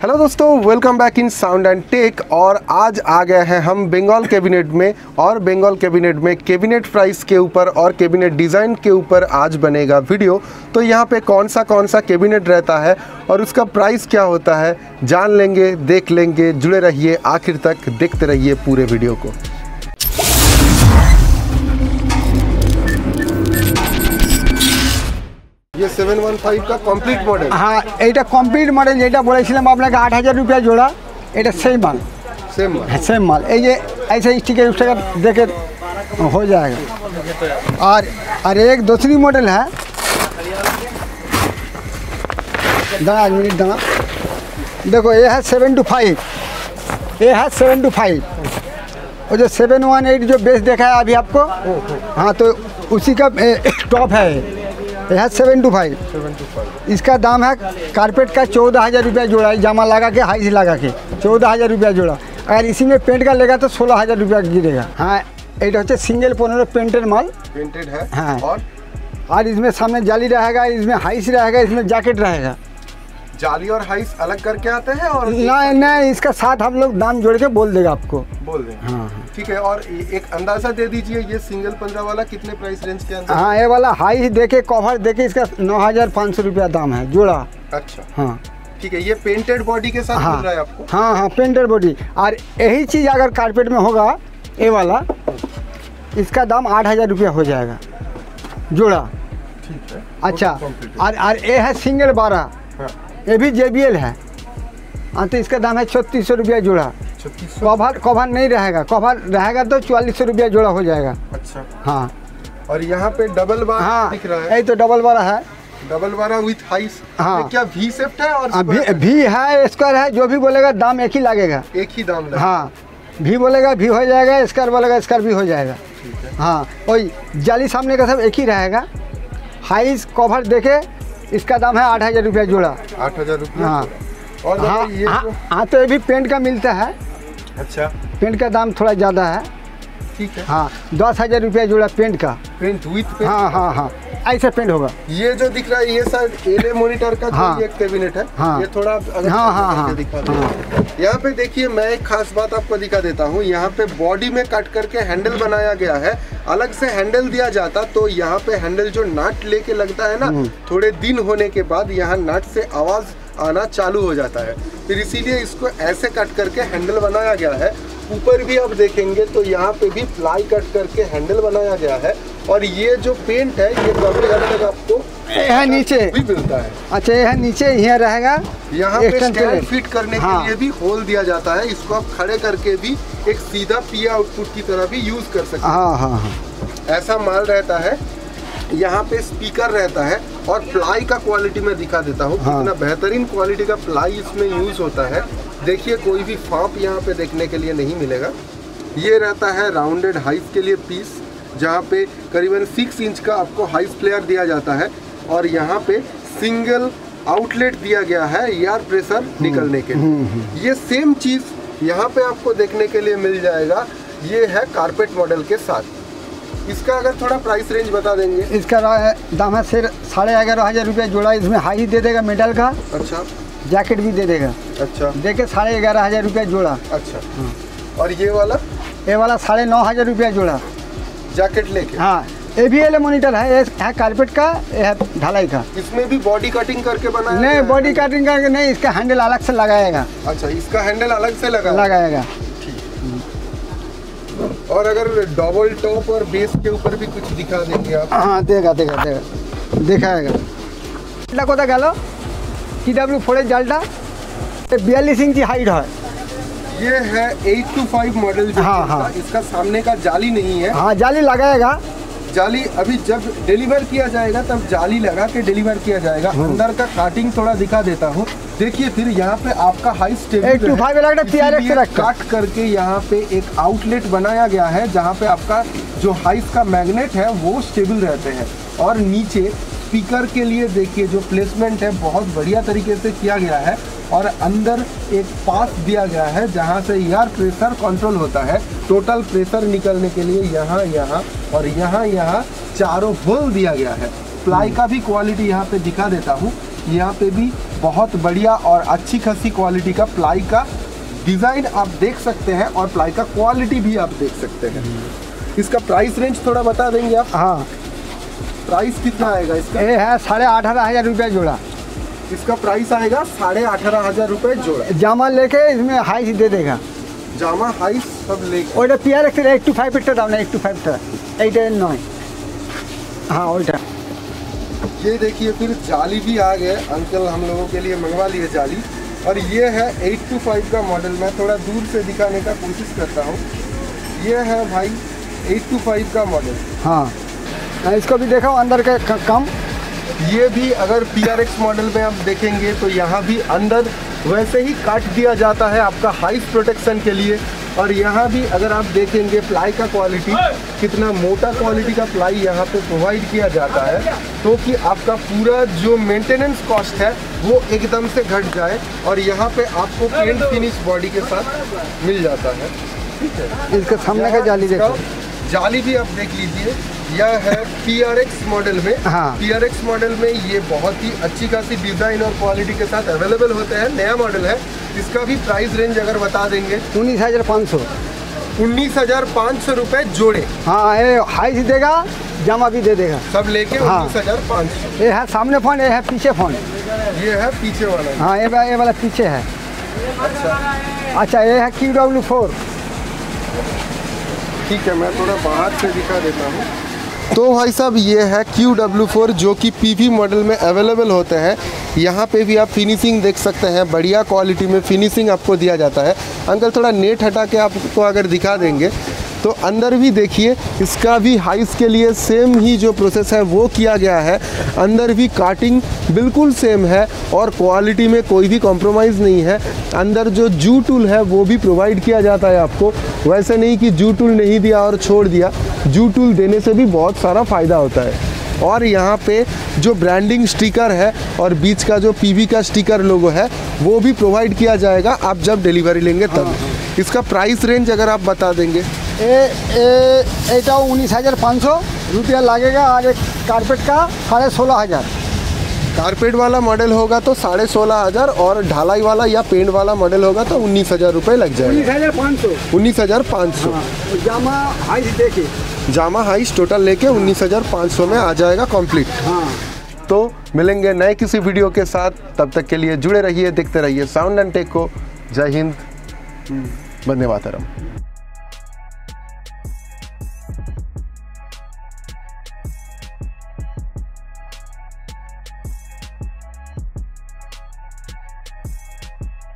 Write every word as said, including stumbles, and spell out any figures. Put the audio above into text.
Hello दोस्तों, welcome back in sound and tech. और आज आ गए हैं हम बंगाल कैबिनेट में, और बंगाल कैबिनेट में कैबिनेट प्राइस के ऊपर और कैबिनेट डिज़ाइन के ऊपर आज बनेगा वीडियो। तो यहाँ पे कौन सा कौन सा कैबिनेट रहता है और उसका प्राइस क्या होता है जान लेंगे, देख लेंगे। जुड़े रहिए आखिर तक, देखते रहिए पूरे वीडियो को। ये सेवन वन फाइव का कमप्लीट मॉडल। हाँ, এটা কমপ্লিট মডেল যেটা বলেছিলাম আপনাকে আট হাজার रुपया जोड़ा, এটা सेम माल सेम माल सेम माल। ये ऐसे स्टिकर स्टिकर देके हो जाएगा। और और एक दूसरी मॉडल है, दाना मिनट दाना देखो, ये है सेवन टू फाइव, ये है सेवन टू फाइव। और जो सेवन वन एट जो बेस देखा है अभी आपको, हाँ तो उसी का टॉप है। यह है सेवन टू फाइव। इसका दाम है कारपेट का चौदह हज़ार रुपया जोड़ा, जामा लगा के हाइस लगा के चौदह हज़ार रुपया जोड़ा। अगर इसी में पेंट का लेगा तो सोलह हज़ार रुपया गिरेगा। हाँ, ये होते सिंगल पंद्रह पेंटेड माल, पेंटेड है। हाँ, और और इसमें सामने जाली रहेगा, इसमें हाइस रहेगा, इसमें जैकेट रहेगा। जाली और हाइस अलग करके आते हैं और नहीं नहीं, इसका साथ हम लोग दाम जोड़ के बोल देगा आपको, बोल देंगे। हाँ ठीक है। और एक अंदाजा दे दीजिए, ये सिंगल पंद्रह वाला कितने प्राइस रेंज के अंदर? हाँ, ये वाला हाई देके कवर देके इसका नौ हज़ार पाँच सौ रुपया दाम है जोड़ा। अच्छा, हाँ ठीक है। ये पेंटेड बॉडी के साथ हाँ, मिल रहा है आपको? हाँ हाँ, पेंटेड बॉडी। और यही चीज़ अगर कारपेट में होगा ये वाला, इसका दाम आठ हज़ार रुपया हो जाएगा जोड़ा। ठीक है। अच्छा, और और ये है सिंगल बारह, ये भी जे बी एल है। हाँ, तो इसका दाम है छत्तीस सौ रुपया जोड़ा। कवर कवर नहीं रहेगा, कवर रहेगा तो चौवालीस सौ रुपया जोड़ा हो जाएगा। अच्छा, हाँ। और यहाँ पे डबल बार हाँ, दिख रहा है। यही तो डबल बारह है, डबल बारह विथ हाइस। हाँ। क्या वी शेप्ड है और भी, भी है, स्क्वायर है, जो भी बोलेगा दाम एक ही लगेगा। एक ही दाम लगेगा। हाँ, भी बोलेगा भी हो जाएगा, स्क्वायर बोलेगा स्क्वायर भी हो जाएगा। हाँ, वही जाली सामने का सब एक ही रहेगा। हाइस कवर देके इसका दाम है आठ हज़ार रुपया जोड़ा। आठ हज़ार रुपया। हाँ। और हाँ ये हाँ, तो... हाँ, तो ये भी पेंट का मिलता है। अच्छा, पेंट का दाम थोड़ा ज़्यादा है। ठीक है। हाँ, दस हज़ार रुपया जोड़ा पेंट का। Paint with paint. हाँ हाँ हाँ, ऐसे पेंट होगा। ये जो दिख रहा है ये सर एले मॉनिटर का हाँ, जो ये कैबिनेट है। हाँ, ये थोड़ा अगर हाँ हाँ हाँ, दिखा दे। हाँ। यहाँ पे देखिए, मैं एक खास बात आपको दिखा देता हूँ। यहाँ पे बॉडी में कट करके हैंडल बनाया गया है। अलग से हैंडल दिया जाता तो यहाँ पे हैंडल जो नट लेके लगता है ना, थोड़े दिन होने के बाद यहाँ नट से आवाज आना चालू हो जाता है। फिर इसीलिए इसको ऐसे कट करके हैंडल बनाया गया है। ऊपर भी आप देखेंगे तो यहाँ पे भी प्लाई कट करके हैंडल बनाया गया है। और ये जो पेंट है ये काफी हद तक आपको है नीचे भी मिलता है। अच्छा, ये है नीचे, यहाँ रहेगा। यहाँ पे स्टैंड फिट करने हाँ, के लिए भी होल दिया जाता है। इसको आप खड़े करके भी एक सीधा पी आउटपुट की तरह भी यूज कर सकते हैं। हाँ हाँ हाँ, ऐसा माल रहता है। यहाँ पे स्पीकर रहता है। और प्लाई का क्वालिटी मैं दिखा देता हूँ। हाँ, कितना बेहतरीन क्वालिटी का प्लाई इसमें यूज होता है। देखिए, कोई भी फाँप यहाँ पे देखने के लिए नहीं मिलेगा। ये रहता है राउंडेड हाइस के लिए पीस, जहाँ पे करीबन सिक्स इंच का आपको हाइस प्लेयर दिया जाता है। और यहाँ पे सिंगल आउटलेट दिया गया है एयर प्रेशर निकलने के लिए। ये सेम चीज़ यहाँ पे आपको देखने के लिए मिल जाएगा। ये है कारपेट मॉडल के साथ। इसका अगर थोड़ा प्राइस रेंज बता देंगे। इसका दाम है सिर्फ साढ़े ग्यारह हज़ार रुपया जोड़ा। इसमें हाई दे देगा मेटल का। अच्छा, जैकेट भी दे देगा। अच्छा, देखे साढ़े ग्यारह हज़ार रुपया जोड़ा। अच्छा। हाँ। और ये वाला ये वाला साढ़े नौ हज़ार रुपया जोड़ा, जैकेट लेके। हाँ, ये भी एल मॉनिटर है। ये है कारपेट का, ये है ढलाई का। इसमें भी बॉडी कटिंग करके बनाया? नहीं, बॉडी कटिंग करके नहीं, इसका हैंडल अलग से लगाएगा। अच्छा, इसका हैंडल अलग से लगा लगाएगा। और अगर डबल टॉप और बेस के ऊपर भी कुछ दिखा देंगे आप? हाँ, देगा देगा देगा दिखाएगा। এটা কোথা গেল? टी डब्ल्यू फोर जालटा बयालीस इंची हाइट है। ये है एट टू फाइव मॉडल। हाँ हाँ, इसका सामने का जाली नहीं है। हाँ, जाली लगाएगा। जाली अभी जब डिलीवर किया जाएगा तब जाली लगा के डिलीवर किया जाएगा। अंदर का काटिंग थोड़ा दिखा देता हूँ। देखिए, फिर यहाँ पे आपका हाई स्टेबल काट करके यहाँ पे एक आउटलेट बनाया गया है, जहाँ पे आपका जो हाइस का मैग्नेट है वो स्टेबल रहते हैं। और नीचे स्पीकर के लिए देखिए जो प्लेसमेंट है बहुत बढ़िया तरीके से किया गया है। और अंदर एक पास दिया गया है जहाँ से एयर प्रेशर कंट्रोल होता है। टोटल प्रेशर निकलने के लिए यहाँ यहाँ और यहाँ यहाँ चारों होल दिया गया है। प्लाई का भी क्वालिटी यहाँ पे दिखा देता हूँ। यहाँ पे भी बहुत बढ़िया और अच्छी खासी क्वालिटी का प्लाई का डिज़ाइन आप देख सकते हैं और प्लाई का क्वालिटी भी आप देख सकते हैं। इसका प्राइस रेंज थोड़ा बता देंगे आप? हाँ, प्राइस कितना आएगा इसका? ये है साढ़े अठारह हज़ार रुपया जोड़ा। इसका प्राइस आएगा साढ़े अठारह हज़ार रुपये जोड़ा। जामा लेके इसमें हाई दे देगा, जामा हाई सब लेके। ওইটা পিয়ার এক্সেল এইট টু ফাইভ এরটা দাও না, এইট টू फाइव টা এইটা নয়। हाँ ওইটা। ये देखिए फिर जाली भी आ गए, अंकल हम लोगों के लिए मंगवा लिए जाली। और ये है एट टू फाइव का मॉडल, मैं थोड़ा दूर से दिखाने का कोशिश करता हूँ। ये है भाई एट टू फाइव का मॉडल। हाँ, इसको भी देखो अंदर के कम। ये भी अगर पी आर एक्स मॉडल में आप देखेंगे तो यहाँ भी अंदर वैसे ही काट दिया जाता है आपका हाइट प्रोटेक्शन के लिए। और यहाँ भी अगर आप देखेंगे प्लाई का क्वालिटी, कितना मोटा क्वालिटी का प्लाई यहाँ पे प्रोवाइड किया जाता है, तो कि आपका पूरा जो मेंटेनेंस कॉस्ट है वो एकदम से घट जाए। और यहाँ पे आपको पेंट फिनिश बॉडी के साथ मिल जाता है। ठीक है, इसके सामने का जाली देखो, जाली भी आप देख लीजिए। यह है पी आर एक्स मॉडल में। हाँ। पी आर एक्स मॉडल में ये बहुत ही अच्छी खासी डिज़ाइन और क्वालिटी के साथ अवेलेबल होते हैं। नया मॉडल है, इसका भी प्राइस रेंज अगर बता देंगे? उन्नीस हज़ार पाँच सौ उन्नीस हज़ार पाँच सौ रुपये जोड़े। हाँ, ये हाई देगा, जामा भी दे देगा, सब लेके हाँ। उन्नीस हज़ार पाँच सौ। ये है सामने फोन, ये है पीछे फोन। ये है पीछे वाला। हाँ, ये वाला ये वाला पीछे है। अच्छा अच्छा, ये है क्यू डब्ल्यू फोर। ठीक है, मैं थोड़ा बाहर से दिखा देता हूँ। तो भाई साहब ये है क्यू डब्ल्यू फोर जो कि पी वी मॉडल में अवेलेबल होते हैं। यहाँ पे भी आप फिनिशिंग देख सकते हैं, बढ़िया क्वालिटी में फिनिशिंग आपको दिया जाता है। अंकल थोड़ा नेट हटा के आपको अगर दिखा देंगे तो अंदर भी देखिए, इसका भी हाइस के लिए सेम ही जो प्रोसेस है वो किया गया है। अंदर भी काटिंग बिल्कुल सेम है और क्वालिटी में कोई भी कॉम्प्रोमाइज़ नहीं है। अंदर जो जू टूल है वो भी प्रोवाइड किया जाता है आपको, वैसे नहीं कि जू टूल नहीं दिया और छोड़ दिया। जू टूल देने से भी बहुत सारा फ़ायदा होता है। और यहाँ पे जो ब्रांडिंग स्टिकर है और बीच का जो पीवी का स्टिकर लोगो है वो भी प्रोवाइड किया जाएगा आप जब डिलीवरी लेंगे तब। हाँ। इसका प्राइस रेंज अगर आप बता देंगे? एटा उन्नीस हज़ार पाँच सौ रुपया लगेगा और एक कारपेट का साढ़े सोलह हज़ार। कारपेट वाला मॉडल होगा तो साढ़े सोलह हज़ार और ढालाई वाला या पेंट वाला मॉडल होगा तो उन्नीस हज़ार रुपये लग जाएगा। उन्नीस हज़ार पाँच सौ उन्नीस हज़ार पाँच सौ जामा हाइस देखिए, जामा हाइस टोटल लेके उन्नीस हज़ार पाँच सौ में आ जाएगा कंप्लीट। हाँ। तो मिलेंगे नए किसी वीडियो के साथ, तब तक के लिए जुड़े रहिए, देखते रहिए साउंड एंड टेक को। जय हिंद, वंदे मातरम।